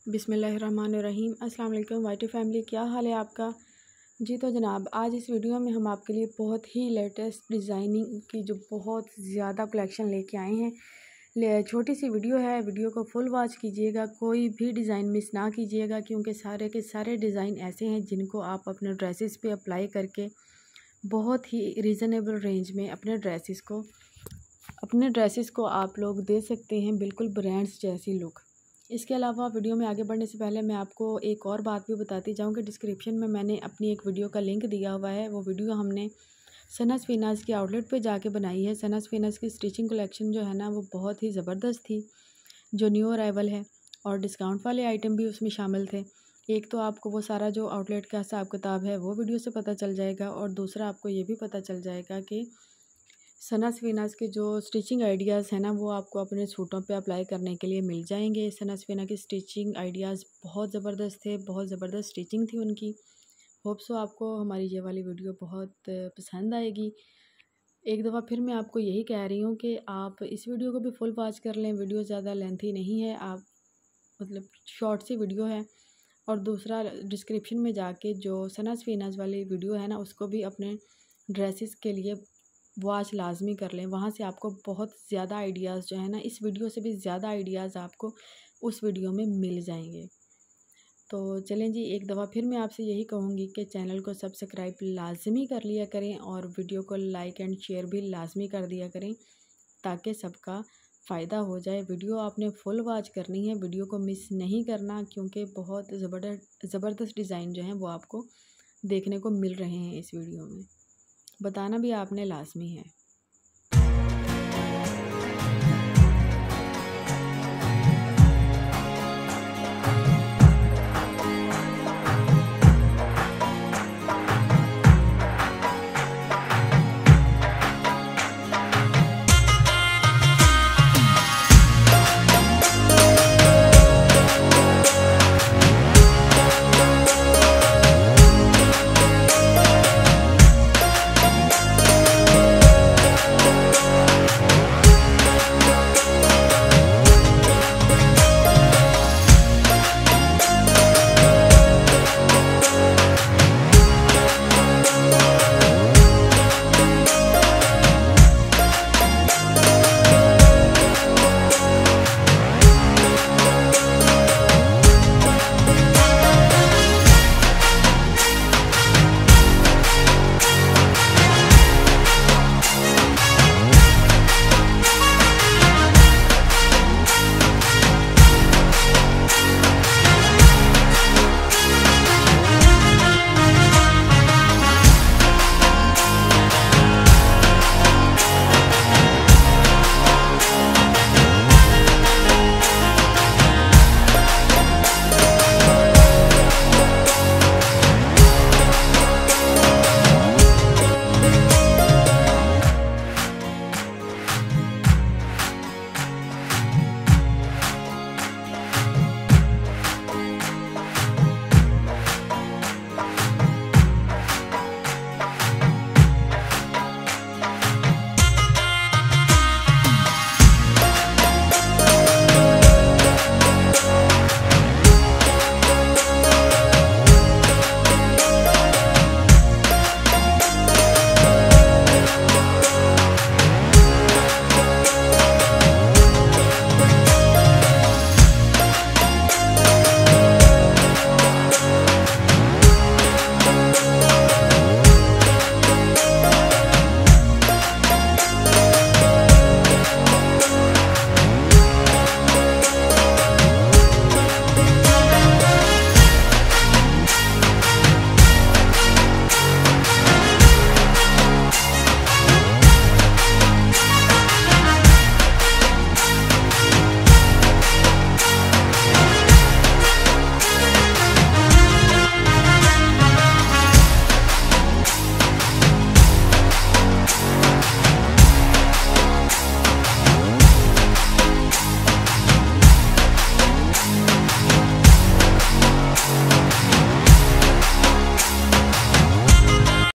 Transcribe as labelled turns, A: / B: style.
A: बिस्मिल्लाहिर्रहमानिर्रहीम। अस्सलाम वालेकुम वाइटी फैमिली, क्या हाल है आपका। जी तो जनाब, आज इस वीडियो में हम आपके लिए बहुत ही लेटेस्ट डिज़ाइनिंग की जो बहुत ज़्यादा कलेक्शन लेके आए हैं। छोटी सी वीडियो है, वीडियो को फुल वॉच कीजिएगा, कोई भी डिज़ाइन मिस ना कीजिएगा, क्योंकि सारे के सारे डिज़ाइन ऐसे हैं जिनको आप अपने ड्रेसेस पे अप्लाई करके बहुत ही रीज़नेबल रेंज में अपने ड्रेसेस को आप लोग दे सकते हैं, बिल्कुल ब्रांड्स जैसी लुक। इसके अलावा वीडियो में आगे बढ़ने से पहले मैं आपको एक और बात भी बताती जाऊँ कि डिस्क्रिप्शन में मैंने अपनी एक वीडियो का लिंक दिया हुआ है। वो वीडियो हमने सनस फिनाज की आउटलेट पे जाके बनाई है। सनस फिनाज की स्टिचिंग कलेक्शन जो है ना, वो बहुत ही ज़बरदस्त थी, जो न्यू अराइवल है, और डिस्काउंट वाले आइटम भी उसमें शामिल थे। एक तो आपको वो सारा जो आउटलेट का हिसाब किताब है वो वीडियो से पता चल जाएगा, और दूसरा आपको ये भी पता चल जाएगा कि सनस फिनाज के जो स्टिचिंग आइडियाज़ हैं ना, वो आपको अपने सूटों पे अप्लाई करने के लिए मिल जाएंगे। सनस फिना की स्टिचिंग आइडियाज़ बहुत ज़बरदस्त थे, बहुत ज़बरदस्त स्टिचिंग थी उनकी। होप सो आपको हमारी ये वाली वीडियो बहुत पसंद आएगी। एक दफ़ा फिर मैं आपको यही कह रही हूँ कि आप इस वीडियो को भी फुल वॉच कर लें। वीडियो ज़्यादा लेंथी नहीं है, आप मतलब शॉर्ट सी वीडियो है। और दूसरा, डिस्क्रिप्शन में जाके जो सनस फिनाज वाली वीडियो है ना, उसको भी अपने ड्रेसेस के लिए वॉच लाजमी कर लें। वहाँ से आपको बहुत ज़्यादा आइडियाज़ जो है ना, इस वीडियो से भी ज़्यादा आइडियाज़ आपको उस वीडियो में मिल जाएंगे। तो चलें जी, एक दफ़ा फिर मैं आपसे यही कहूँगी कि चैनल को सब्सक्राइब लाजमी कर लिया करें, और वीडियो को लाइक एंड शेयर भी लाजमी कर दिया करें, ताकि सबका फ़ायदा हो जाए। वीडियो आपने फुल वॉच करनी है, वीडियो को मिस नहीं करना, क्योंकि बहुत ज़बरदस्त डिज़ाइन जो हैं वो आपको देखने को मिल रहे हैं इस वीडियो में। बताना भी आपने लाजमी है।